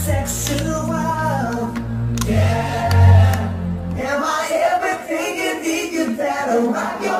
sexual. Yeah. Am I everything you need? You better rock your